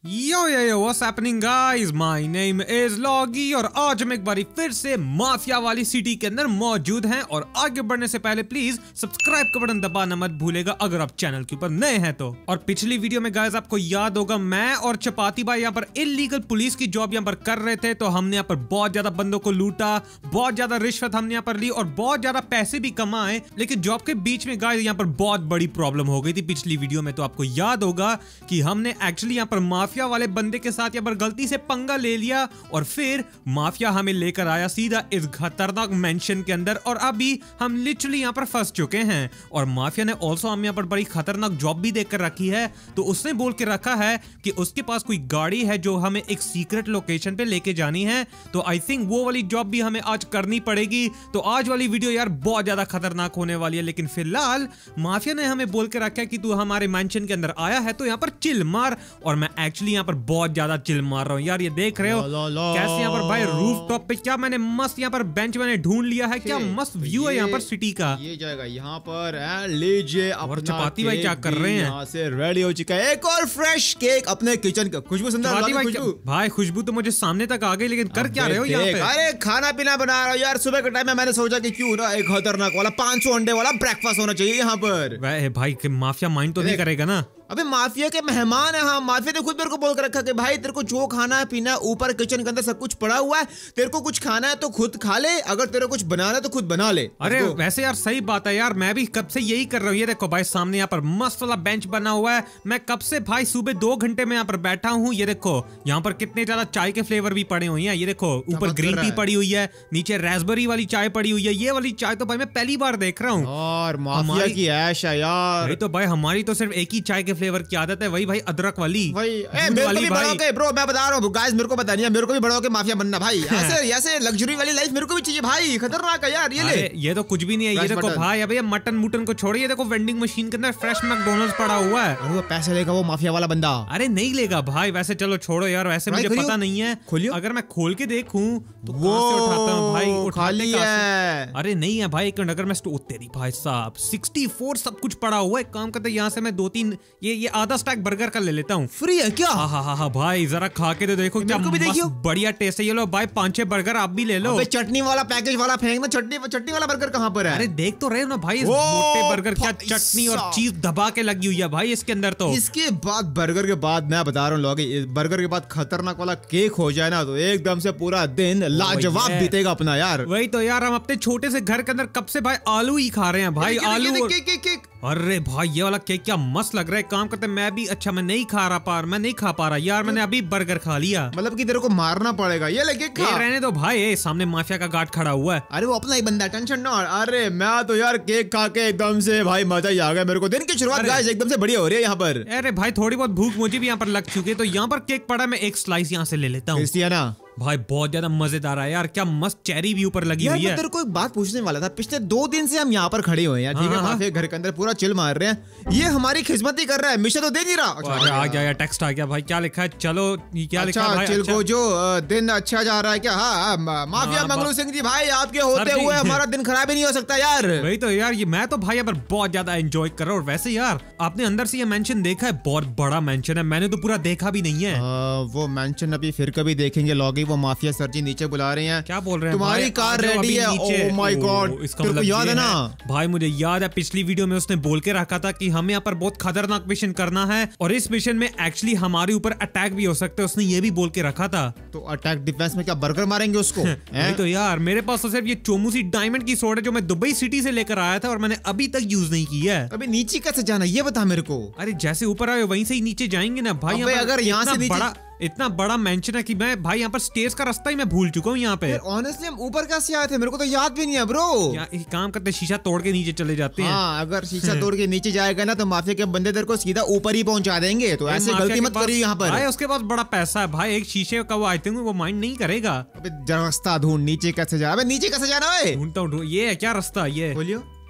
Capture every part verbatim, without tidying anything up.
Yo yo yo what's happening guys, my name is Loggy और आज हम एक बारी फिर से माफिया वाली सिटी के अंदर मौजूद हैं। और आगे बढ़ने से पहले प्लीज सब्सक्राइब का बटन दबाना मत भूलेगा अगर आप चैनल के ऊपर नए हैं तो। और पिछली वीडियो में गाइस आपको याद होगा मैं और चपाती भाई यहाँ पर इलीगल पुलिस की जॉब यहाँ पर कर रहे थे, तो हमने यहाँ पर बहुत ज्यादा बंदों को लूटा, बहुत ज्यादा रिश्वत हमने यहाँ पर ली और बहुत ज्यादा पैसे भी कमाए। लेकिन जॉब के बीच में गाइस यहाँ पर बहुत बड़ी प्रॉब्लम हो गई थी पिछली वीडियो में। तो आपको याद होगा कि हमने एक्चुअली यहाँ पर माफिया वाले बंदे के साथ यहाँ पर गलती से पंगा ले लिया और फिर माफिया हमें लेकर आया सीधा इस खतरनाक मेंशन के अंदर और अभी हम लिटरली यहाँ पर फंस चुके हैं। और माफिया ने ऑल्सो हमें यहाँ पर बड़ी खतरनाक जॉब भी देकर रखी है। तो उसने बोल के रखा है कि उसके पास कोई गाड़ी है जो हमें एक सीक्रेट लोकेशन पे लेके जानी है। तो आई थिंक वो वाली जॉब भी हमें आज करनी पड़ेगी। तो आज वाली वीडियो यार बहुत ज्यादा खतरनाक होने वाली है। लेकिन फिलहाल माफिया ने हमें बोल के रखा है कि तू हमारे मेंशन के अंदर आया है तो यहाँ पर चिल मार। और मैं एक्चुअली यहाँ पर बहुत ज्यादा चिल मार रहा हूँ यार। ये देख रहे हो लो, लो, कैसे यहाँ पर भाई रूफ टॉप पे क्या मैंने मस्त यहाँ पर बेंच मैंने ढूंढ लिया है। क्या मस्त व्यू है यहाँ पर सिटी का। ये जाएगा यहाँ पर लीजिए। और चपाती भाई क्या कर रहे हैं? यहाँ से रेडी हो चुका है एक और फ्रेश केक अपने किचन का। खुशबू सुंदर भाई, भाई खुशबू तो मुझे सामने तक आ गई, लेकिन कर क्या रहे हो यहाँ पे? अरे खाना पीना बना रहा हूँ यार। सुबह के टाइम में मैंने सोचा कि क्यों ना एक खतरनाक वाला पाँच सौ अंडे वाला ब्रेकफास्ट होना चाहिए यहाँ पर। भाई माफिया माइंड तो नहीं करेगा ना? अबे माफिया के मेहमान है। हाँ, माफिया ने खुद मेरे को बोल कर रखा कि भाई तेरे को जो खाना है पीना ऊपर किचन के अंदर सब कुछ पड़ा हुआ है, तेरे को कुछ खाना है तो खुद खा ले, अगर तेरे को कुछ बनाना है तो खुद बना ले। अरे वैसे यार सही बात है यार, मैं भी कब से यही कर रहा हूँ। ये देखो भाई सामने यहाँ पर मस्त वाला बेंच बना हुआ है। मैं कब से भाई सुबह दो घंटे में यहाँ पर बैठा हूँ। ये देखो यहाँ पर कितने ज्यादा चाय के फ्लेवर भी पड़े हुए हैं। ये देखो ऊपर ग्रीन टी पड़ी हुई है, नीचे रास्पबेरी वाली चाय पड़ी हुई है। ये वाली चाय तो भाई मैं पहली बार देख रहा हूँ। और माफिया की ऐश है यार। तो भाई हमारी तो सिर्फ एक ही चाय के फ्लेवर की आदत है, भाई अदरक वाली। भाई ए, मेरे को भी बढ़ाओ के ब्रो, मैं बता रहा हूँ गाइस, मेरे को पता नहीं है, मेरे को भी बढ़ाओ के माफिया बनना भाई। ऐसे ऐसे लग्जरी वाली लाइफ मेरे को भी चाहिए भाई। खतरनाक है यार। ये ले ये तो कुछ भी नहीं है। ये देखो भाई अबे ये मटन मुटन को छोड़िए, देखो वेंडिंग मशीन के अंदर फ्रेश मैकडॉनल्ड्स पड़ा हुआ है। अरे वो पैसे लेगा वो माफिया वाला बंदा। अरे नहीं लेगा भाई, वैसे चलो छोड़ो यार, वैसे मुझे पता नहीं है। अगर मैं खोल के देखूं तो वो उठाता हूं भाई, खाली है। अरे नहीं है भाई, एक अगर मैं तेरी भाई साहब चौंसठ सब कुछ पड़ा हुआ है। काम करते यहाँ से मैं दो तीन ये ये आधा स्टैक बर्गर का ले लेता हूँ। फ्री है क्या? हाँ हाँ हाँ भाई जरा खा के तो देखो क्या मस्त बढ़िया टेस्ट है। ये लो भाई पांच छह बर्गर आप भी ले लो। चटनी वाला पैकेज वाला फेंकना। चटनी चटनी वाला बर्गर कहाँ पर है? अरे देख तो रहे हो ना भाई, मोटे बर्गर क्या चटनी और चीज दबा के लगी हुई है भाई इसके अंदर। तो इसके बाद बर्गर के बाद मैं बता रहा हूँ लोग, बर्गर के बाद खतरनाक वाला केक हो जाए ना तो एकदम से पूरा दिन लाजवाब बीतेगा अपना यार। वही तो यार, हम अपने छोटे से घर के अंदर कब से भाई आलू ही खा रहे हैं भाई। आलू केक केक केक। अरे भाई ये वाला केक क्या मस्त लग रहा है। काम करते मैं भी अच्छा मैं नहीं खा रहा पार मैं नहीं खा पा रहा यार। मैंने अभी बर्गर खा लिया। मतलब कि तेरे को मारना पड़ेगा। ये लेके खा। रहने दो भाई, ये सामने माफिया का गार्ड खड़ा हुआ है। अरे वो अपना ही बंदा, टेंशन ना। अरे मैं तो यार केक खा के एकदम से भाई मजा ही आ गया मेरे को। दिन की शुरुआत गाइस एकदम से बढ़िया हो रही है यहाँ पर। अरे भाई थोड़ी बहुत भूख मुझे भी यहाँ पर लग चुकी है, तो यहाँ पर केक पड़ा, मैं एक स्लाइस यहाँ से ले लेता हूँ ना भाई। बहुत ज्यादा मजेदार है यार, क्या मस्त चेरी भी ऊपर लगी हुई है। तेरे को एक बात पूछने वाला था, पिछले दो दिन से हम यहाँ पर खड़े हुए हैं, ठीक है, माफिया घर के अंदर पूरा चिल मार रहे हैं। ये हमारी खिदमत ही कर रहा है, मिशन तो दे नहीं रहा। आ गया टेक्स्ट आ गया भाई, क्या लिखा है? चलो क्या लिखा है भाई? चिल को जो दिन अच्छा जा रहा है क्या? हाँ माफिया मंगलू सिंह जी भाई, आपके होते हुए हमारा दिन खराब ही नहीं हो सकता यार। वही तो यार, ये मैं तो भाई अब बहुत ज्यादा एंजॉय कर रहा हूँ। वैसे यार आपने अंदर से ये मेंशन देखा है? बहुत बड़ा मेंशन है, मैंने तो पूरा देखा भी नहीं है। वो मेंशन अभी फिर कभी देखेंगे लॉगी। वो माफिया सर नीचे बुला रहे हैं। क्या बोल रहे हैं? तुम्हारी कार रेडी है। ओह माय गॉड, तेरे को याद है ना भाई? मुझे याद है पिछली वीडियो में उसने बोल के रखा था कि हमें यहाँ पर बहुत खतरनाक मिशन करना है और इस मिशन में एक्चुअली हमारे ऊपर अटैक भी हो सकता है। उसने ये भी बोल के रखा था। तो अटैक डिफेंस में क्या बर्गर मारेंगे उसको? तो यार मेरे पास तो सिर्फ ये चोमूसी डायमंड की सोड है जो मैं दुबई सिटी से लेकर आया था और मैंने अभी तक यूज नहीं की है। अभी नीचे कैसे जाना ये बता मेरे को। अरे जैसे ऊपर आए वहीं से ही नीचे जाएंगे ना भाई। अगर यहाँ से नीचे इतना बड़ा मेंशन है कि मैं भाई यहाँ पर स्टेज का रास्ता ही मैं भूल चुका हूँ यहाँ पे। ऑनेस्टली हम ऊपर कैसे आए थे मेरे को तो याद भी नहीं है ब्रो। एक काम करते शीशा तोड़ के नीचे चले जाते हैं। हाँ, अगर शीशा तोड़ के नीचे जाएगा ना तो माफिया के बंदे तेरे को सीधा ऊपर ही पहुंचा देंगे। तो ऐसे गलती मत करिए यहाँ पर भाई। उसके पास बड़ा पैसा है भाई, एक शीशे का वो आई थिंक वो माइंड नहीं करेगा। अबे रास्ता ढूंढ, नीचे कैसे जाना? नीचे कैसे जाना है? ढूंढता हूँ। ये है क्या रास्ता? ये बोलियो।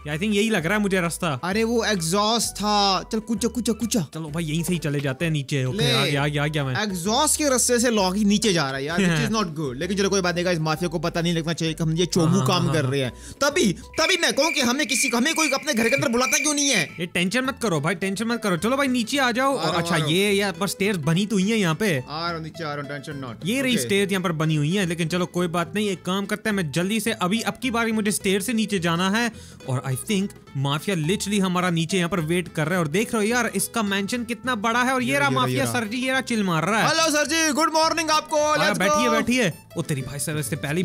आई थिंक यही लग रहा है मुझे रास्ता। अरे वो एग्जॉस्ट था। चल कुचा कुचा कुचा। चलो भाई यहीं से ही चले जाते हैं नीचे। ओके आ गया आ गया आ गया मैं। एग्जॉस्ट के रास्ते से लॉगी नीचे जा रहा है यार, व्हिच इज नॉट गुड। लेकिन चलो कोई बात नहीं, इस माफिया को पता नहीं लगना चाहिए कि हम ये चोमू काम कर रहे हैं। तभी तभी मैं कहूँ कि हमें किसी हमें कोई अपने घर के अंदर बुलाता क्यों नहीं है। ये टेंशन मत करो भाई, टेंशन मत करो। चलो भाई नीचे आ जाओ। और अच्छा ये यहाँ पर स्टेयर्स बनी तो हुई है यहाँ पे। आ रहा नीचे आ रहा, टेंशन नॉट। ये रही स्टेयर्स यहाँ पर बनी हुई है। लेकिन चलो कोई बात नहीं, एक काम करते हैं, मैं जल्दी से अभी अब की बारी मुझे स्टेयर से नीचे जाना है। और आई थिंक माफिया लिटरली हमारा नीचे यहाँ पर वेट कर रहा है। और देख रहे हो यार इसका मेंशन कितना बड़ा है। और ये रहा माफिया सर जी, ये रहा चिल मार रहा है। Hello sir ji, good morning आपको। बैठिए बैठिए। ओ तेरी भाई सर इससे पहले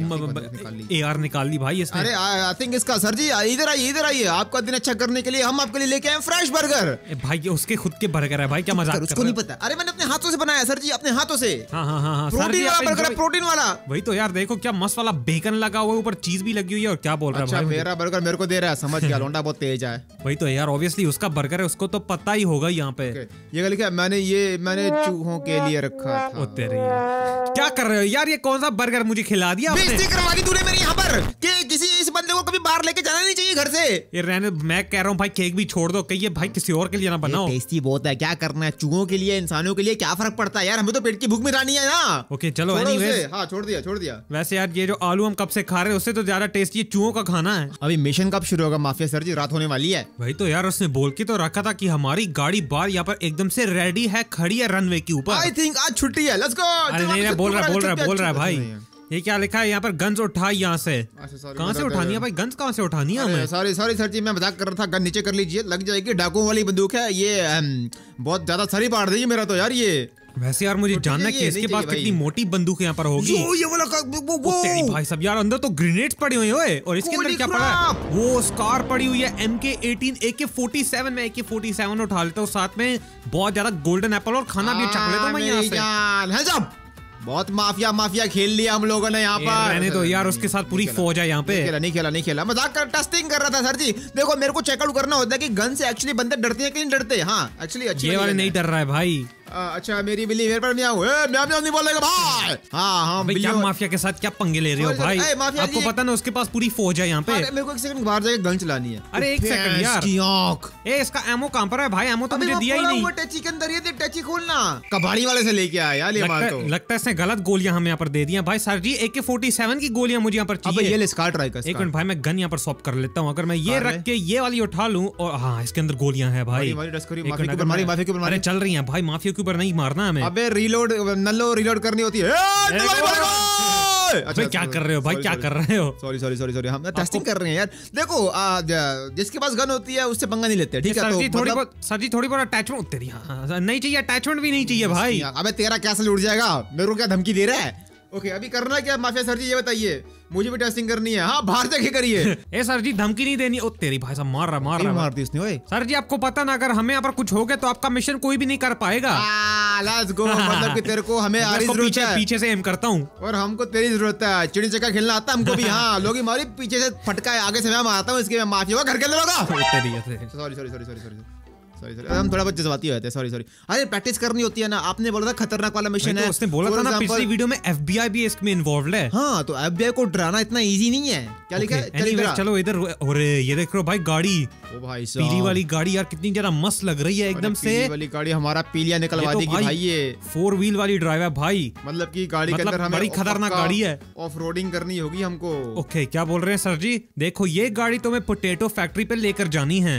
एआर निकाल ली भाई इसने। अरे आई थिंक इसका सर जी इधर आइए इधर आइए, आपका दिन अच्छा करने के लिए हम आपके लिए लेके आए फ्रेश बर्गर। भाई ये उसके खुद के बर्गर है भाई, क्या मजाक कर रहे हो? उसको नहीं पता। अरे मैंने अपने हाथों से बनाया सर जी, अपने हाथों से। हाँ हाँ हाँ प्रोटीन वाला बर्गर, प्रोटीन वाला। वही तो यार, देखो क्या मस्त वाला बेकन लगा हुआ है, ऊपर चीज भी लगी हुई है। और क्या बोल रहा है भाई? मेरा बर्गर मेरे को दे रहा है, समझ गया। लौंडा बहुत तेज है। वही तो यार, ऑब्वियसली उसका बर्गर है, उसको तो पता ही होगा यहाँ पे। ये लिखा मैंने, ये मैंने चूहों के लिए रखा था। ओ तेरी, क्या कर रहे हो यार? ये कौन सा बर्गर मुझे खिला दिया आपने? बेइज्जती करवा दी तूने मेरी यहाँ पर कि किसी इस बंदे को कभी बाहर लेके जाना नहीं चाहिए घर से। ये रहने, मैं कह रहा हूँ भाई केक भी छोड़ दो, कहिए भाई किसी और के लिए ना बनाओ। टेस्टी बहुत है, क्या करना है? चूहों के लिए इंसानों के लिए क्या फर्क पड़ता है यार, हमें तो पेट की भूख मिटानी है ना। ओके चलो एनीवेज। हाँ छोड़ दिया छोड़ दिया। वैसे यार ये जो आलू हम कब से खा रहे हैं उससे तो ज्यादा टेस्टी चूहों का खाना है। अभी मिशन कब शुरू होगा माफिया सर जी? रात होने वाली है। भाई तो यार उसने बोल के तो रखा था कि हमारी गाड़ी बार यहाँ पर एकदम से रेडी है, खड़ी है रनवे के ऊपर। आई थिंक आज छुट्टी है, लेट्स गो। अरे नहीं बोल रहा बोल रहा बोल रहा है भाई। ये क्या लिखा है यहाँ पर? गन्स उठा यहाँ से। कहाँ से उठानी है भाई? गन्स कहाँ से उठानी है हमें? सॉरी सॉरी सर जी, मैं मजाक कर रहा था। गन नीचे कर लीजिए, लग जाएगी। डाकुओं वाली बंदूक है ये, बहुत ज्यादा सरी पाड़ देगी मेरा तो यार ये। वैसे यार मुझे जानना कि इसके पास कितनी मोटी बंदूक यहाँ पर होगी। ये वाला वो, वो। तेरी भाई सब यार, अंदर तो ग्रेनेड्स पड़ी हुई है। और इसके अंदर क्या पड़ा है? वो स्कार पड़ी हुई है एम के एटीन, ए के फोर्टी सेवन में। ए के फोर्टी सेवन उठा लेता हूँ, साथ में बहुत ज्यादा गोल्डन एप्पल और खाना भी चख लेता हूँ मैं यहाँ से। बहुत माफिया माफिया खेल लिया हम लोगों ने यहाँ पर। मैंने तो यार उसके साथ पूरी फौज है यहाँ पे। नहीं खेला नहीं खेला नहीं खेला, मजाक कर, टेस्टिंग कर रहा था सर जी। देखो मेरे को चेकआउट करना होता है कि गन से एक्चुअली बंदे डरते हैं कि नहीं डरते। हाँ एक्चुअली अच्छी ये वाले नहीं डर रहा है भाई। अच्छा मेरी बिल्ली मेरे पर म्याऊं, ए म्याऊं म्याऊं नहीं बोलेगा भाई। हाँ हाँ भाई क्या माफिया के साथ क्या पंगे ले रहे हो भाई? आपको पता ना उसके पास पूरी फौज है यहाँ पे। मेरे को एक सेकंड बाहर जाके गन चलानी है। अरे एक सेकंड यार, ए इसका एमो कहाँ पर है भाई? एमो तो मुझे दिया ही नहीं। वो टची के अंदर, ये देख टची खोलना, कबाड़ी वाले से लेके आया यार ये माल तो। लगता है इसने गलत गोलियां हमें यहाँ पर दे दिया भाई। सर जी ए के फोर्टी सेवन की गोलियां मुझे यहाँ पर चाहिए। ये ले स्कार ट्राई कर। एक मिनट भाई, मैं गन यहाँ पर स्वैप कर लेता हूँ। अगर मैं ये रख के ये वाली उठा लूँ, और हाँ इसके अंदर गोलियां हैं भाई। अरे चल रही हैं भाई, माफिया के ऊपर नहीं मारना हमें। अबे रीलोड नल्लो रीलोड करनी होती है। अच्छा क्या कर रहे हो भाई? क्या कर रहे हो? सॉरी सॉरी सॉरी सॉरी, हम टेस्टिंग कर रहे हैं यार। देखो जिसके पास गन होती है उससे पंगा नहीं लेते, ठीक है? सर जी थोड़ी बहुत, सर जी थोड़ी बहुत अटैचमेंट तेरी नहीं चाहिए, अटैचमेंट भी नहीं चाहिए भाई। अबे तेरा कैसे उड़ जाएगा? मेरे को क्या धमकी दे रहा है? ओके अभी करना क्या माफिया सर जी ये बताइए, मुझे भी टेस्टिंग करनी है। हाँ बाहर जाके करिए। ए सर जी धमकी नहीं देनी। ओ तेरी भाई साहब मार रहा मार रहा मार दी उसने। ओए सर जी आपको पता ना, अगर हमें यहाँ पर कुछ हो गया तो आपका मिशन कोई भी नहीं कर पाएगा। Let's go. मतलब कि तेरे को हमें आरी जरूरत है। पीछे से एम करता हूँ और हमको तेरी जरूरत है। चिड़ी चक्का खेलना आता हमको भी। हाँ लोग मारी पीछे से फटका है, आगे से मैं मारता हूँ, इसके मैं माफिया घर के अंदर होगा। Sorry sorry sorry sorry sorry sorry sorry हम थोड़ा बहुत जज्बाती होते हैं। सॉरी सॉरी अरे प्रैक्टिस करनी होती है ना। आपने बोला था खतरनाक वाला मिशन है, उसने बोला था ना पिछली वीडियो में एफबीआई भी इसमें इन्वॉल्वड है। हाँ तो एफबीआई को डराना इतना इजी नहीं है। क्या लिखा है? चलो इधर। और ये देख रहे हो भाई गाड़ी, ओ भाई पीली वाली गाड़ी यार कितनी ज्यादा मस्त लग रही है एकदम से। पीली वाली गाड़ी हमारा पीलिया निकलवा देगी भाई। ये फोर व्हील वाली ड्राइव है भाई, मतलब की गाड़ी के अंदर हमें बड़ी खतरनाक गाड़ी है। ऑफ रोडिंग करनी होगी हमको। ओके क्या बोल रहे हैं सर जी? देखो ये गाड़ी तुम्हें पोटैटो फैक्ट्री पे लेकर जानी है।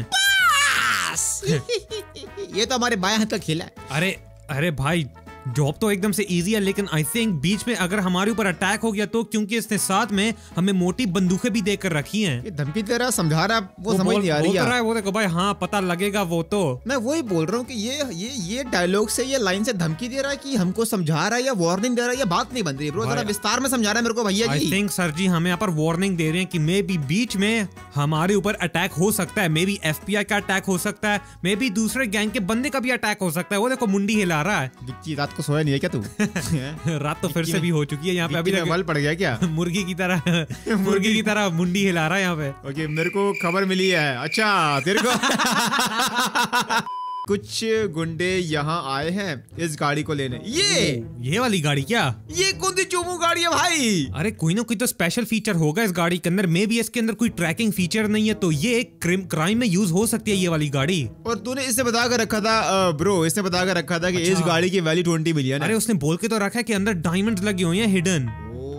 ये तो हमारे बाएं हाथ का खेला है। अरे अरे भाई जॉब तो एकदम से इजी है, लेकिन आई थिंक बीच में अगर हमारे ऊपर अटैक हो गया तो, क्योंकि इसने साथ में हमें मोटी बंदूकें भी देकर रखी हैं। ये धमकी दे रहा, समझा रहा, वो, वो समझ नहीं आ रही है। वो देखो भाई, हाँ पता लगेगा वो तो। मैं वही बोल रहा हूँ कि ये ये ये डायलॉग से, ये लाइन से धमकी दे रहा है कि हमको समझा रहा है या वार्निंग दे रहा है, ये बात नहीं बन रही ब्रो। जरा विस्तार में समझा रहा है मेरे को भैया जी। आई थिंक सर जी हमें यहाँ पर वार्निंग दे रहे हैं कि मे बी बीच में हमारे ऊपर अटैक हो सकता है। मे बी एफबीआई का अटैक हो सकता है, मे बी दूसरे गैंग के बंदे का भी अटैक हो सकता है। वो देखो मुंडी हिला रहा है। रात को सोया नहीं है क्या तू? रात तो फिर से भी हो चुकी है यहाँ पे। अभी बल पड़ गया क्या? मुर्गी की तरह मुर्गी की तरह मुंडी हिला रहा है यहाँ पे। ओके मेरे को खबर मिली है। अच्छा तेरे को कुछ गुंडे यहाँ आए हैं इस गाड़ी को लेने। ये ये वाली गाड़ी क्या? ये कौन सी चोमू गाड़ी है भाई? अरे कोई ना कोई तो स्पेशल फीचर होगा इस गाड़ी के अंदर। मे बी इसके अंदर कोई ट्रैकिंग फीचर नहीं है, तो ये एक क्राइम में यूज हो सकती है ये वाली गाड़ी। और तूने इससे बता कर रखा था ब्रो, इसने बता कर रखा था कि अच्छा। इस गाड़ी की वैल्यू ट्वेंटी मिलियन है। अरे उसने बोल के तो रखा है कि अंदर डायमंड्स लगे हुए हैं हिडन।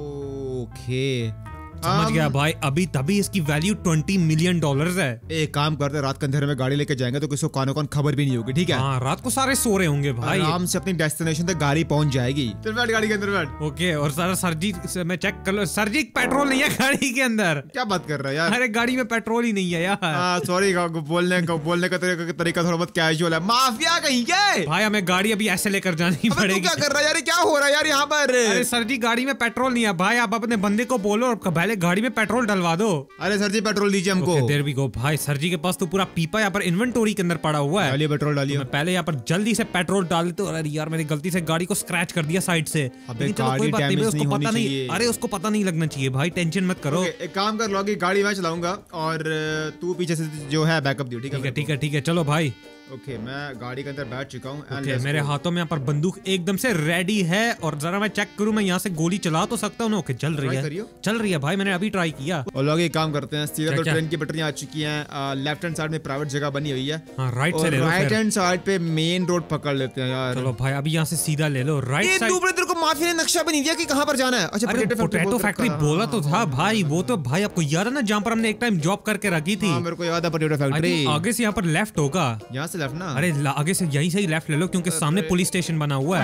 ओके समझ गया भाई, अभी तभी इसकी वैल्यू ट्वेंटी मिलियन डॉलर्स है। एक काम करते, रात के अंधेरे में गाड़ी लेके जाएंगे तो किसी को कानो कान खबर भी नहीं होगी, ठीक है? हाँ, रात को सारे सो रहे होंगे भाई, आराम से अपनी डेस्टिनेशन तक गाड़ी पहुंच जाएगी। चल बैठ गाड़ी के अंदर बैठ। ओके। और सर सरजी मैं चेक कर लो, सरजी पेट्रोल नहीं है गाड़ी के अंदर। क्या बात कर रहा है यार? अरे गाड़ी में पेट्रोल ही नहीं है यार। सॉरी, बोलने का बोलने का तरीका थोड़ा बहुत कैजुअल है। माफिया कहीं के भाई, हमें गाड़ी अभी ऐसे लेकर जानी पड़ेगी। क्या कर रहा है यार? क्या हो रहा है यार यहाँ पर? अरे सर जी, गाड़ी में पेट्रोल नहीं है भाई, आप अपने बंदे को बोलो और पहले गाड़ी में पेट्रोल डलवा दो। अरे सर जी पेट्रोल दीजिए हमको। okay, देर भी गो भाई, सर जी के पास तो पूरा पीपा यहाँ पर इन्वेंटोरी के अंदर पड़ा हुआ है। डालिए पेट्रोल डालिए। तो मैं पहले यहाँ पर जल्दी से पेट्रोल डाल देता हूँ। अरे यार, मैंने गलती से गाड़ी को स्क्रैच कर दिया साइड से। अबे गाड़ी डैमेज नहीं होनी चाहिए। अरे उसको पता नहीं लगना चाहिए भाई, टेंशन मत करो। एक काम कर लो, गाड़ी मैं चलाऊंगा और तू पीछे से जो है बैकअप दियो, ठीक है? ठीक है ठीक है, चलो भाई। ओके okay, मैं गाड़ी के अंदर बैठ चुका हूँ। okay, मेरे हाथों में यहाँ पर बंदूक एकदम से रेडी है और जरा मैं चेक करूँ, मैं यहाँ से गोली चला तो सकता हूँ ना? ओके, चल रही है चल रही है भाई, मैंने अभी ट्राई किया। और लोग एक काम करते हैं, सीधा तो ट्रेन की पटरियां आ चुकी हैं, लेफ्ट हैंड साइड में प्राइवेट जगह बनी हुई है। हाँ, राइट से ले लो। राइट हैंड साइड पे मेन रोड पकड़ लेते हैं यार। चलो भाई, अभी यहाँ से सीधा ले लो राइट साइड। तेरे को माफिया ने नक्शा भी नहीं दिया कि कहाँ पर जाना है। अच्छा, पोटैटो फैक्ट्री बोला तो था भाई, वो तो भाई आपको याद है ना, जहाँ पर हमने एक टाइम जॉब करके रखी थी। मेरे को याद है, पोटैटो फैक्ट्री। आगे से यहाँ पर लेफ्ट होगा, यहाँ से लेफ्ट ना? अरे आगे से यहीं से ही लेफ्ट ले लो, क्योंकि सामने पुलिस स्टेशन बना हुआ है।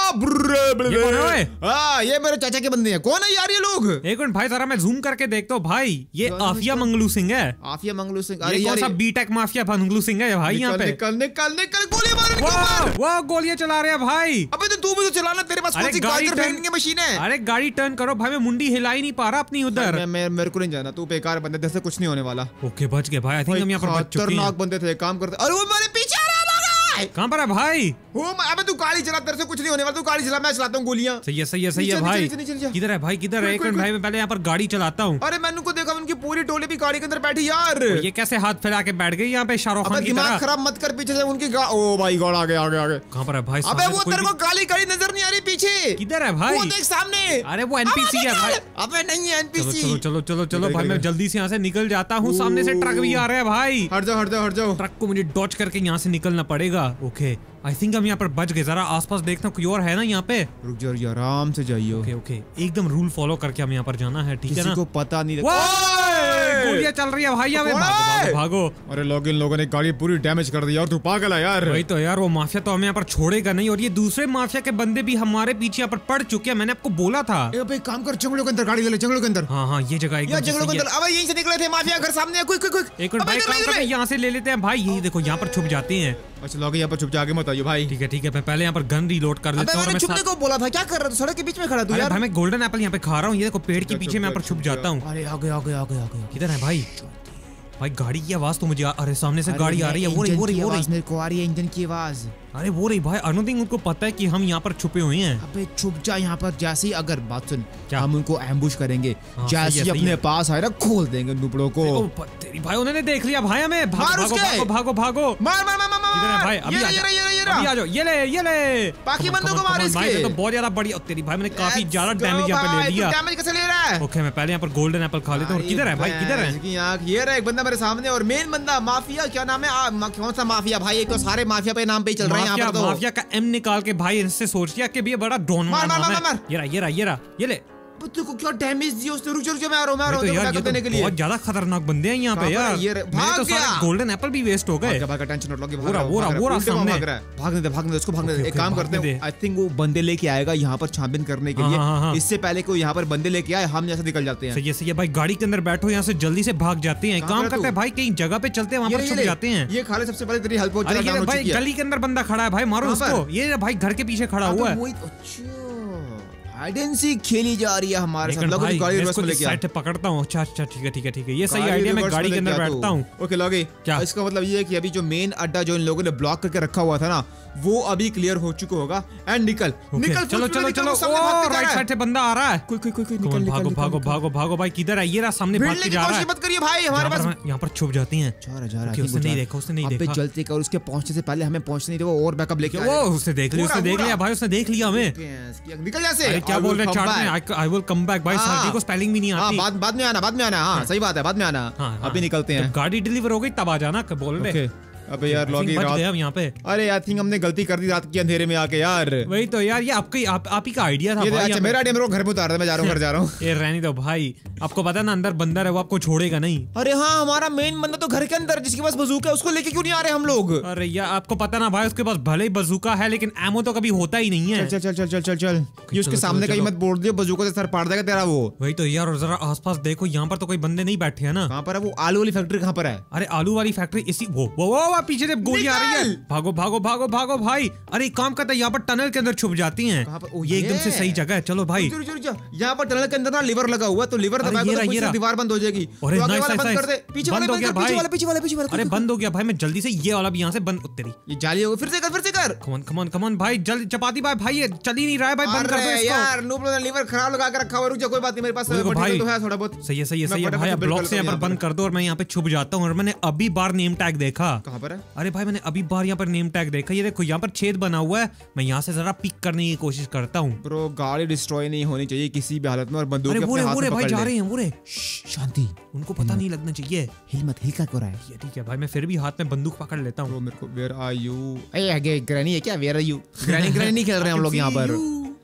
ये कौन है? हाँ, ये मेरे चाचा के बंदे हैं। कौन है यार ये लोग? एक मिनट भाई, जरा मैं जूम करके देखता हूँ भाई। ये आफिया मंगलू सिंह है। आफिया मंगलू सिंह? अरे कौन सा बीटेक माफिया मंगलू सिंह है भाई यहाँ पे? निकल निकल निकल, गोली मार। वो गोलियां चला रहे हैं भाई। अबे तो तू भी तो चलाना, तेरे पास कौन सी गाड़ी फेंकने की मशीन है? अरे गाड़ी टर्न करो भाई, मैं मुंडी हिला ही नहीं पा रहा अपनी उधर। मैं मेरे को नहीं जाना, तू बेकार बंदे, तेरे से कुछ नहीं होने वाला। ओके, बच गए भाई। आई थिंक हम यहाँ पर बच चुके हैं। खतरनाक बंदे थे, काम करते। अरे वो मेरे पीछे आ रहा है। कहाँ पर है भाई? वो अबे तू गाड़ी चला, तेरे से कुछ नहीं होने वाला, तू गाड़ी चला, मैं चलाता हूँ गोलियां। सही है सही है सही है भाई। किधर है भाई, किधर है? एक मिनट भाई, मैं पहले यहाँ पर गाड़ी चलाता हूँ। अरे मैंने को देखा, उनकी पूरी टोली भी गाड़ी के अंदर बैठी यार। ये कैसे हाथ फैला के बैठ गई यहाँ पे शाहरुख खान की तरह? दिमाग खराब मत कर, पीछे से उनकी ओ भाई गॉड, आगे आगे आगे। कहाँ पर है भाई? अबे वो तेरे को काली गाड़ी नजर नहीं आ रही पीछे? किधर है भाई? वो देख सामने। अरे वो एनपीसी है भाई। अबे नहीं है एनपीसी। चलो चलो चलो चलो भाई, मैं जल्दी से यहाँ से निकल जाता हूँ। सामने से ट्रक भी आ रहा है भाई। हट जाओ हट जाओ हट जाओ। ट्रक को मुझे डॉच करके यहाँ से निकलना पड़ेगा। ओके, आई थिंक हम यहाँ पर बच गए। जरा आसपास देखना कोई और है ना यहाँ पे? रुक जाओ, आराम से जाइए। ओके ओके, एकदम रूल फॉलो करके हम यहाँ पर जाना है, ठीक है ना? किसी को पता नहीं लगता। गोलियां चल रही है भाई, यहाँ पे भागो भागो। अरे लोग, इन लोगों ने गाड़ी पूरी डैमेज कर दी और तू पागल है यार। वही तो यार, वो माफिया तो हमें यहाँ पर छोड़ेगा नहीं, और ये दूसरे माफिया के बंदे भी हमारे पीछे यहाँ पर पड़ चुके हैं। मैंने आपको बोला था। ए काम कर, जंगलों के अंदर गाड़ी ले ले, जंगलों के अंदर। हाँ हाँ, ये जगह एकदम जंगलों के अंदर। अब यहीं से निकले थे माफिया, घर सामने। Quick quick quick. एक मिनट भाई, काम करके यहाँ से ले लेते हैं भाई। यही देखो, यहाँ पर छुप जाते हैं। अच्छा लोग, यहाँ पर छुप जाके मत आइए भाई। ठीक है ठीक है, मैं पहले यहाँ पर गन रीलोड कर लेता हूँ। मैंने छुपने को बोला था, क्या कर रहा था? सड़क के बीच में खड़ा तू यार। भाई मैं गोल्डन एप्पल यहाँ पे खा रहा हूँ। ये देखो, पेड़ के पीछे मैं यहाँ पर छुप जाता हूँ। अरे आ गया आ गया आ गया आ गया। किधर है भाई? भाई गाड़ी की आवाज तो मुझे, अरे सामने से गाड़ी आ रही है। वो रही वो रही वो रही मेरे को आ रही है, इंजन की आवाज। अरे वो रही भाई। आई डोंट थिंक उनको पता है कि हम यहाँ पर छुपे हुए हैं। अबे छुप जा यहाँ पर। जैसे ही, अगर बात सुन, क्या? हम उनको एम्बुश करेंगे। हाँ, जैसे ही अपने पास आए ना, खोल देंगे नुबड़ों को। तेरी भाई, उन्होंने देख लिया भाई हमें। भागो भागो भागो भागो। मार मार मार मार। किधर है भाई? अभी आ जा, अभी आ जाओ। ये ले ये ले। बाकी बंदों को मार इसके। भाई तो बहुत ज्यादा बढ़िया। तेरी भाई, मैंने काफी ज्यादा डैमेज यहाँ पे ले लिया। डैमेज कैसे ले रहा है? ओके, मैं पहले यहाँ पर गोल्डन एप्पल खा लेता हूँ। किधर है भाई, किधर है? ये रहा एक बंदा मेरे सामने, और मेन बंदा माफिया। क्या नाम है? कौन सा माफिया भाई? एक तो सारे माफिया पे नाम पे ही चल रहे हैं यहाँ पर तो। माफिया का एम निकाल के भाई इससे सोच लिया कि ये बड़ा डॉन वाला नाम है। ये रहा ये रहा ये रहा ये ले। बच्चों को क्या डैमेज दिया उसने? रुक रुक, मैं आ रहा हूं मैं आ रहा हूं यार, ये तो बहुत ज्यादा खतरनाक बंदे हैं यहाँ पे यार। मेरे तो सारे गोल्डन एप्पल भी वेस्ट हो गए। भाग, टेंशन मत लो, वो रहा वो रहा वो रहा सामने। भागने दे भागने दे उसको, भागने दे। एक काम करते हैं, आई थिंक वो बंदे लेके आएगा यहाँ पर छानबीन करने के लिए। इससे पहले कोई यहाँ पर बंदे लेके आए, हम यहाँ से निकल जाते हैं। सही है सही है भाई, गाड़ी के अंदर बैठो, यहाँ से जल्दी से भाग जाते हैं। काम करते हैं भाई, कहीं जगह पे चलते हैं, वहाँ पर छुप जाते हैं। ये खाली सबसे पहले तेरी हेल्प हो जाएगी भाई। गली के अंदर बंदा खड़ा है भाई, मारो उसको। ये भाई घर के पीछे खड़ा हुआ है। हाइड एंड सीक खेली जा रही है हमारे साथ। लॉगी गाड़ी रिवर्स में लेके आ। साइड पकड़ता हूँ। अच्छा अच्छा ठीक है ठीक है ठीक है, ये सही आइडिया। मैं गाड़ी के अंदर बैठता हूँ। ओके लॉगी, क्या इसका मतलब ये है कि अभी जो मेन अड्डा जो इन लोगों ने ब्लॉक करके रखा हुआ था ना, वो अभी क्लियर हो चुका होगा। एंड निकल निकल, चलो चलो चलो, राइट साइड से बंदा आ रहा है। कोई कोई कोई निकल, भागो भागो भागो भागो भाई, किधर है ये? रहा सामने भाग के जा रहा है। मत करिए भाई, हमारे पास यहाँ पर छुप जाती हैं। उसने नहीं देखा, उसने नहीं देखा। जल्दी कर, उसके पहुंचने से पहले हमें पहुंचने नहीं दो और बैकअप लेके। वो उसने देख लिया, उसने देख लिया भाई, उसने देख लिया हमें। निकल यहाँ से। क्या बोल रहे हैं चार्ट में? आई विल कम बैक भाई। सर्दी को स्पेलिंग भी नहीं आती। बाद बाद में आना, बाद में आना। हाँ सही बात है, बाद में आना। अभी निकलते हैं, गाड़ी डिलीवर हो गई तब आ जाना बोल रहे। अबे यार लॉगी रात यहाँ पे। अरे आई थिंक हमने गलती कर दी रात के अंधेरे में आके यार। वही तो यार, ये आपका आप, आप ही का आइडिया था। ये अच्छा मेरा आइडिया, मेरे को घर पे उतार दे, मैं जा रहा हूँ, घर जा रहा हूँ। ये रहने दो भाई, आपको पता ना अंदर बंदर है, वो आपको छोड़ेगा नहीं। अरे हाँ, हमारा मेन बंदा तो घर के अंदर, जिसके पास बंदूक है, उसको लेके क्यों नहीं आ रहे हम लोग? अरे यार आपको पता ना भाई, उसके पास भले ही बंदूका है लेकिन एमो तो कभी होता ही नहीं है। चल चल चल चल चल चल, ये उसके सामने कहीं मत बोल दियो, बंदूकों से सर फाड़ देगा तेरा वो। वही तो यार, और जरा आसपास देखो, यहाँ पर तो कोई बंदे नहीं बैठे हैं ना। कहाँ पर है वो आलू वाली फैक्ट्री? कहाँ पर है? अरे आलू वाली फैक्ट्री इसी वो वो वो पीछे से गोली आ रही है। भागो भागो भागो भागो भाई। अरे काम करता है, यहाँ पर टनल के अंदर छुप जाती हैं। ये एकदम से सही जगह है। चलो भाई, यहाँ पर टनल के अंदर ना लीवर लगा हुआ, तो लीवर दबाएगा तो दीवार बंद हो जाएगी। अरे नाइस नाइस, पीछे वाले बंद कर, पीछे वाले पीछे वाले पीछे वाले। अरे बंद हो गया भाई, मैं जल्दी से ये वाला भी यहाँ से बंद। तेरी ये जाली हो, फिर से कर, फिर से कर। कमन कमन कमन भाई, जल्दी चपाती भाई भाई, ये चल ही नहीं रहा है भाई, बंद कर दो इसको। यार नूब ने लीवर खराब लगा के रखा हुआ। रुक जा, कोई बात नहीं, मेरे पास मटेरियल तो है थोड़ा बहुत। सही है सही है सही है भाई, ब्लॉक से यहाँ पर बंद कर दो और मैं यहाँ पे छुप जाता हूँ। और मैंने अभी बार नेम टैग देखा। कहाँ पर है? अरे भाई मैंने अभी बार यहाँ पर नेम टैग देखा। ये देखो यहाँ पर छेद बना हुआ है, मैं यहाँ से जरा पिक करने की कोशिश करता हूँ। ब्रो गाड़ी डिस्ट्रॉय नहीं होनी चाहिए किसी भी हालत में, और बंदूक अपने हाथ में भाई जा रहे हैं वो। शांति, उनको पता नहीं लगना चाहिए। हिल मत, हिल का क्यों रहा है? ये ठीक है भाई, मैं फिर भी हाथ में बंदूक पकड़ लेता हूँ। मेरे को वेयर आर यू? ए ग्रैनी है क्या? Where are you? Granny granny नहीं खेल रहे हैं हम लोग यहाँ पर।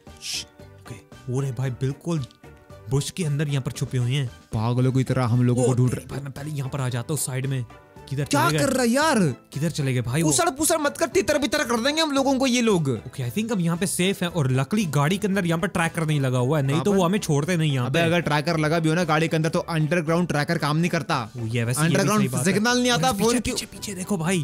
ओरे भाई बिल्कुल बुश के अंदर यहाँ पर छुपे हुए हैं, पागलों की तरह हम लोगों को ढूंढ रहे। भाई मैं पहले यहाँ पर आ जाता हूँ साइड में। किधर क्या कर रहा है यार? किधर चले गए भाई? पूसड़ पूसड़ मत कर, तितर बितर कर देंगे हम लोगों को ये लोग। ओके आई थिंक अब यहाँ पे सेफ है। और लकड़ी गाड़ी के अंदर यहाँ पर ट्रैकर नहीं लगा हुआ है, नहीं तो वो हमें छोड़ते नहीं यहाँ पे। अगर ट्रैकर लगा भी हो ना गाड़ी के अंदर तो अंडरग्राउंड ट्रैकर काम नहीं करता। अंडरग्राउंड सिग्नल नहीं आता फोन के। पीछे पीछे देखो भाई,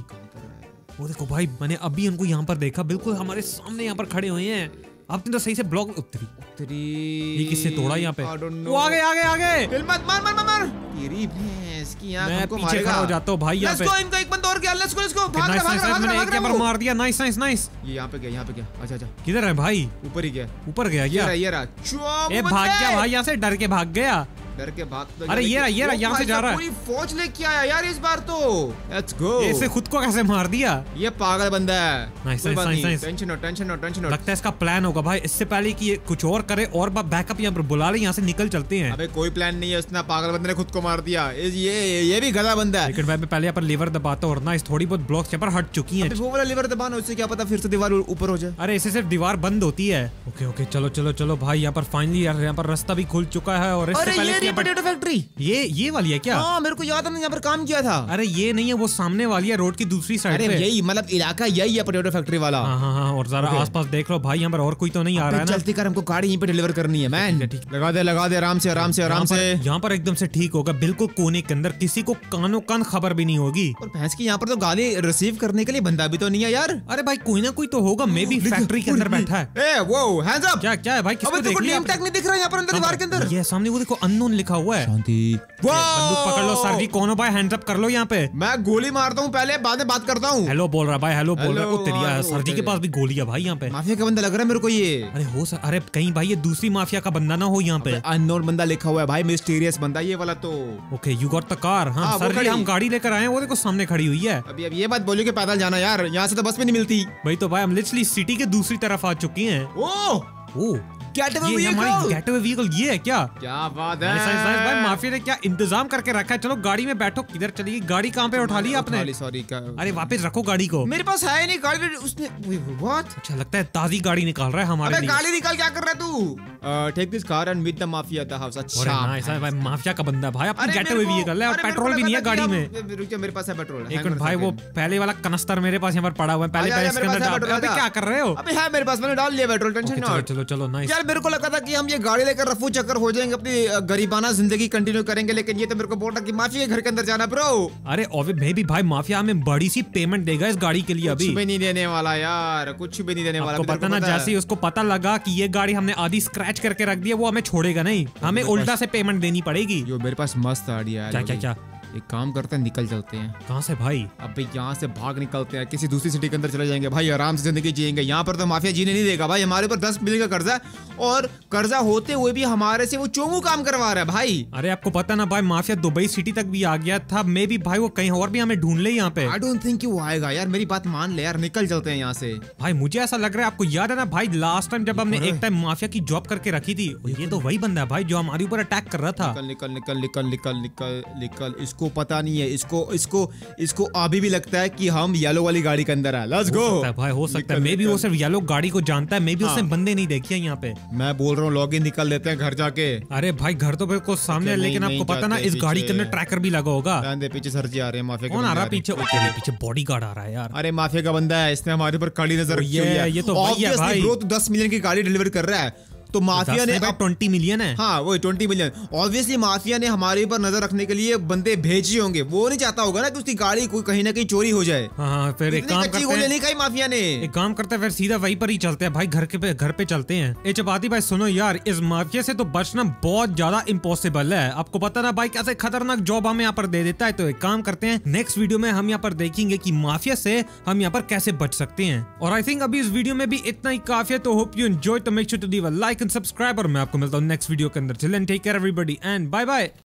वो देखो भाई, मैंने अभी उनको यहाँ पर देखा, बिल्कुल हमारे सामने यहाँ पर खड़े हुए हैं। आपने तो सही से ब्लॉक उतरी उतरी ये किससे तोड़ा यहाँ पे? वो आगे आगे आगे मत मार मार मार तेरी भैंस की आंख हमको मारेगा। पीछे खड़ा हो जाता हूँ भाई यहाँ पे। इनको एक बंदा और गया, लेट्स गो लेट्स गो। भाग भाग भाग, मैंने एक यहाँ पर मार दिया। Nice nice nice. ये यहाँ पे गया, यहाँ पे गया। अच्छा अच्छा, किधर है भाई? ऊपर ही गया, ऊपर गया क्या? ये रहा। ये भाग गया भाई यहाँ से, डर के भाग गया। डर के भाग तो अरे ये रहा ये रहा, यहाँ से जा रहा है। पूरी फौज लेके आया यार इस बार तो। Let's go. इसे खुद को कैसे मार दिया? ये पागल बंदा है। Nice nice nice. Tension no tension no tension no. लगता है इसका प्लान होगा भाई, इससे पहले कि ये कुछ और करे और बैकअप यहाँ पर बुला ले, यहाँ से निकल चलते हैं। अबे कोई प्लान नहीं है, उसने पागल बंदे ने खुद को मार दिया। ये ये भी गधा बंदा है। लेकिन भाई मैं पहले यहाँ पर लीवर दबाता हूँ और ना इस थोड़ी बहुत ब्लॉक्स यहाँ पर हट चुकी हैं। वो वाला लीवर दबाना, उससे क्या पता फिर से दीवार ऊपर हो जाए। अरे इससे सिर्फ दीवार बंद होती है। ओके ओके चलो चलो चलो भाई, यहाँ पर फाइनली यहाँ पर रास्ता भी खुल चुका है। और इससे पहले पोटैटो फैक्ट्री, ये ये वाली है क्या? हाँ मेरे को याद है, यहाँ पर काम किया था। अरे ये नहीं है, वो सामने वाली है, रोड की दूसरी साइड पे। यही मतलब इलाका यही है पोटैटो फैक्ट्री वाला। हाँ हाँ हाँ, और जरा आसपास देख लो भाई, यहाँ पर और कोई तो नहीं आ रहा है ना? जल्दी कर, हमको गाड़ी यहीं पे डिलीवर करनी है मैन। लगा दे लगा दे, आराम से आराम से आराम से। यहाँ पर एकदम से ठीक होगा, बिल्कुल कोने के अंदर, किसी को कानों कान खबर भी नहीं होगी। और भैंस की यहाँ पर तो गाली रिसीव करने के लिए बंदा भी तो नहीं है यार। अरे भाई कोई ना कोई तो होगा, मे बी फैक्ट्री के अंदर बैठा है। ए वो हैंड्स अप। क्या क्या है भाई? किसको देख लिया? नेम टैग नहीं दिख रहा है यहाँ पर अंदर दीवार के अंदर। ये सामने वो देखो अननोन लिखा हुआ है। शांति, बंदूक पकड़ लो सर जी। कौन हो भाई? हैंड्स अप कर लो यहाँ पे। मैं गोली मारता हूँ पहले, बाद में बात करता हूँ। हेलो बोल रहा भाई, हेलो बोल रहा है। तेरी सर जी के पास भी गोली है भाई यहाँ पे। माफिया का बंदा लग रहा है मेरे को ये। अरे हो सर, अरे कहीं भाई ये दूसरी माफिया का बंदा ना हो यहाँ पे। अननोन बंदा लिखा हुआ है भाई, मिस्टीरियस बंदा ये वाला तो। Okay you got the car. हाँ सर जी, हम गाड़ी लेकर आए हैं, वो देखो सामने खड़ी हुई है। अभी अब ये बात बोलिए कि पैदल जाना यार, यहाँ से तो बस भी नहीं मिलती। भाई तो भाई हम लिटरली सिटी के दूसरी तरफ आ चुकी हैं। ओह ओह गेटअवे व्हीकल ये है क्या? क्या बात है भाई, माफिया ने क्या इंतजाम करके रखा है। चलो गाड़ी में बैठो। किधर चली गाड़ी? कहाँ पे उठा ली आपने? सॉरी। अरे वापस रखो गाड़ी को। मेरे पास है नहीं गाड़ी, उसने व्हाट? अच्छा लगता है ताजी गाड़ी निकाल रहा है हमारे लिए। गाड़ी निकाल क्या कर रहा है तू? Take this car and meet the mafia at the house. अच्छा ऐसा भाई, माफिया का बंदा भाई, अपनी गेटअवे व्हीकल है और पेट्रोल भी नहीं है गाड़ी में। रुक जा, मेरे पास है पेट्रोल। एक मिनट भाई, वो पहले वाला कनस्तर मेरे पास यहाँ पर पड़ा हुआ है, पहले पहले इसके अंदर डाल। अबे क्या कर रहे हो? अबे है मेरे पास, मैंने डाल लिया पेट्रोल, टेंशन ना। चलो चलो नाइस। यार मेरे को लगा था कि हम ये गाड़ी लेकर रफू चक्कर हो जाएंगे, अपनी गरीबाना जिंदगी कंटिन्यू करेंगे, लेकिन ये तो मेरे को बोल रहा कि माफिया के घर के अंदर जाना ब्रो। अरे मे भी भाई माफिया हमें बड़ी सी पेमेंट देगा इस गाड़ी के लिए। अभी कुछ भी नहीं देने वाला यार, कुछ भी नहीं देने वाला। आपको पता ना, जैसे ही उसको पता लगा कि ये गाड़ी हमने आधी स्क्रैच अटैच करके रख दिया, वो हमें छोड़ेगा नहीं, हमें उल्टा से पेमेंट देनी पड़ेगी। यो मेरे पास मस्त आइडिया है। क्या क्या क्या? एक काम करते हैं, निकल चलते हैं। कहाँ से भाई? अबे यहाँ से भाग निकलते हैं, किसी दूसरी सिटी के अंदर चले जाएंगे भाई, आराम से जिंदगी जिएंगे। यहाँ पर तो माफिया जीने नहीं देगा भाई। हमारे ऊपर दस मिलियन का कर्जा है और कर्जा होते हुए भी हमारे से वो चोमू काम करवा रहा है भाई। अरे आपको पता ना भाई, माफिया दुबई सिटी तक भी आ गया था। मे भी भाई वो कहीं और भी हमें ढूंढ ले यहाँ पे। आई डोंट थिंक वो आएगा यार, मेरी बात मान ले यार, निकल चलते हैं यहाँ से। भाई मुझे ऐसा लग रगा है, आपको याद है ना भाई लास्ट टाइम जब हमने एक टाइम माफिया की जॉब करके रखी थी, ये तो वही बंदा है भाई जो हमारे ऊपर अटैक कर रहा था। निकल निकल निकल निकल निकल निकल। इसको पता नहीं है, इसको इसको इसको अभी भी लगता है कि हम येलो वाली गाड़ी के अंदर है। लेट्स गो भाई, हो सकता है मे बी वो सिर्फ येलो गाड़ी को जानता है, मे बी उसने बंदे नहीं देखे यहाँ पे। मैं बोल रहा हूँ लॉगिन निकल लेते हैं घर जाके। अरे भाई घर तो बिल्कुल सामने है, लेकिन आपको पता ना इस गाड़ी के अंदर ट्रैकर भी लगा होगा। पीछे सर जी आ रहे हैं, माफिया कौन आ रहा है पीछे? पीछे बॉडीगार्ड आ रहा है यार। अरे माफिया का बंदा है, इसने हमारे ऊपर कड़ी नजर रखी हुई है। ये तो वही है भाई, ब्रो तो दस मिलियन की गाड़ी डिलीवर कर रहा है, तो माफिया ने ट्वेंटी मिलियन है। हाँ वही ट्वेंटी मिलियन। ऑब्वियसली माफिया ने हमारे ऊपर नजर रखने के लिए बंदे भेजे होंगे। वो नहीं चाहता होगा ना कि उसकी गाड़ी कोई कहीं ना कहीं चोरी हो जाए। हाँ, फिर एक काम करते हैं, नहीं खाई माफिया ने। एक काम करते हैं फिर सीधा वहीं पर ही चलते हैं भाई, घर के पे घर पे चलते हैं। ए चपाती भाई सुनो यार, इस माफिया से तो बचना बहुत ज्यादा इम्पॉसिबल है। आपको पता ना भाई कैसे खतरनाक जॉब हमें यहाँ पर दे देता है। तो एक काम करते हैं, नेक्स्ट वीडियो में हम यहाँ पर देखेंगे कि माफिया से हम यहाँ पर कैसे बच सकते हैं। और आई थिंक अभी इस वीडियो में भी इतना ही काफी है। तो होप यू एंजॉय, तो make sure to leave a like and subscribe, और मैं आपको मिलता हूँ नेक्स्ट वीडियो के अंदर। Chill and take care everybody and bye bye.